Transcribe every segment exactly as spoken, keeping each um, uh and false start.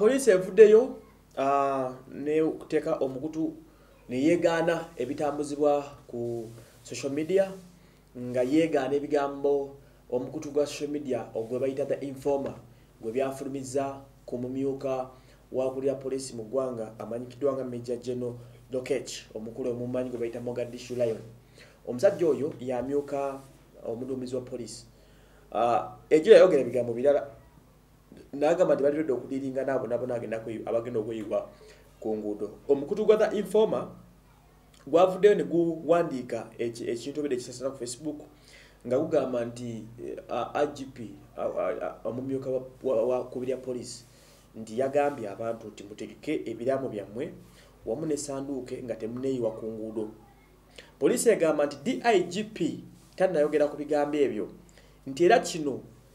police evuddeyo uh, ne kuteka omukutu ne yegaana ebitambuzibwa ku social media nga yegaana ebigambo omukutu gwa social media ogwe bayita the informer gwe byafulumiza ku mumyuka wa kulya police mu ggwanga amanyikiddwa nga Major General Lokech omukulu omumanyi gwe bayita Mogadishu Lion. Omusajja oyo yamyuka omuduumizi wa police uh, ejira yogera ebigambo birala nagamba nti balidde okudiringa nabo nabo nagenda abagenda okuyibwa ku nguudo. Omukutu gwa the informer gwavuddeyo ne guwandiika ekintu bide kisasana ku Facebook nga gugamba nti uh, I G P omumyuka uh, uh, wa, wa, wa kubirya police nti yagambye abantu nti mutegeke ebiramu byammwe wamu ne sanduuke nga temuneeyiwa ku nguudo. Police egamba nti D I G P tannayogera ku bigambo ebyo nti era kino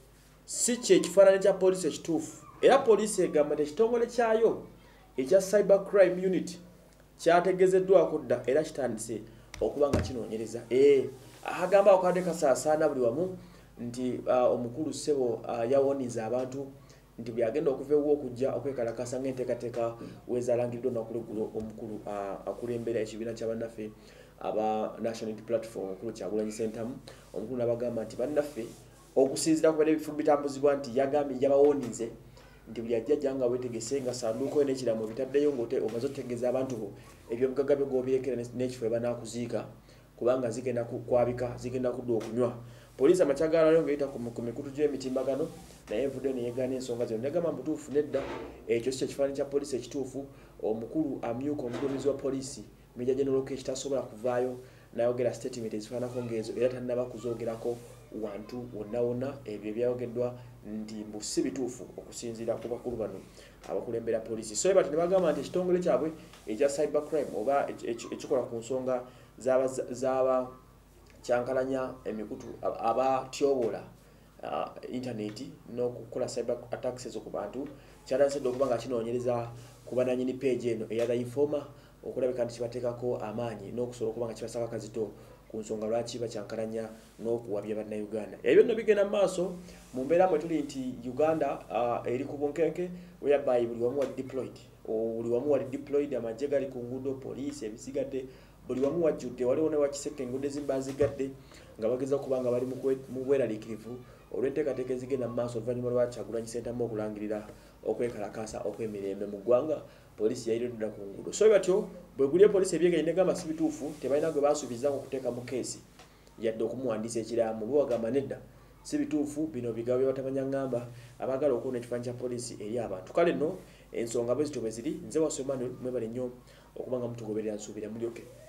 si kye kifaananyi kya police ekituufu. Era police egamba nti ekitongole kyayo ekya cyber crime unit kyategezeddwako dda era kitandise okuba nga kinoonyereza. Eh, agamba okadde kasaasaana buli wamu nti uh, omukulu ssebo uh, yawoniza abantu nti byagenda okuva ewo okujja okwekalakasa ng'enteekateeka weezalangiriddwa nakuleggulo omukulu uh, akulembera ekibiina ky'abannaffe aba National Unity Platform omukulu Kyagulanyi Ssentamu. Omukulu n'abagamba nti bannaffe okusinziira ku ebifulu bitambuzibwa nti yagambye yabawonize nti buli ajja nga weetegese nga sanduuko n'ekiramu bitaddeyo ng'ote omaze otegeeza abantu bo eby'omugagga byo g'obirekera n'ekifo banaakuziika kubanga zigenda kukwabika zigenda kudda okunywa. Poliisi amakyagala ng'eyita ku mikutu gy'emitimbagano naye evuddeyo ne yeegaana ensonga zino. Negamba mutuufu nedda ekyo si ekifaananyi kya poliisi ekituufu. Omukulu amyuka omuduumizi wa poliisi Major General Lokech tasobola kuvaayo n'ayogera statement ezifaanako ng'ezo era tannaba kuzoogerako wantu wonna wonna ebyo ebyayogeddwa nti mbu si bituufu okusinziira ku bakulu bano abakulembera poliisi. So bati ne bagamba nti ekitongole kyabwe ekya cyber crime oba ekikola ku nsonga z'aba z'aba kyankalanya emikutu abatyobola uh, internet n'okukola cyber attacks ezo ku bantu kyalasedde okuba nga kinoonyereza ku bananyini page eno eya the informer okulabika nti kibateekako amaanyi n'okusobola okuba nga kibasaka kazito ku nsonga lwaki bakyankalanya n'okuwabya bannayuganda. Ebyo nno bigenda mu maaso mu mbeera mwe tuli nti Uganda uh, eri ku bunkenke whereby buli wamu wali deployed buli wamu wali deployed amagye gali ku nguudo poliisi ebisigadde buli wamu wajjudde waliwo ne wakiseke enguudo ezimu bazigadde nga bageza okuba nga bali mu bweraliikirivu olw'enteekateeka ezigenda mu maaso oluvannyuma lwa Kyagulanyi Ssentamu okulangirira okwekalakaasa okw'emirembe mu ggwanga. Poliisi yayiridde ku nguudo. So batyo bwe gulye poliisi ebyeganye negamba si bituufu tebalina gwe baasuubiza okuteeka mu keesi yadde okumuwandiisa ekiramu bo bagamba nedda si bituufu bino bigabo byabatamanya ngamba abagala okuwona ekifaananyi kya poliisi eri abantu. Kale nno ensonga bwe zityo bwe ziri nze Wasomani mwebale nnyo okuba nga mutugoberera nsuubira mulyoke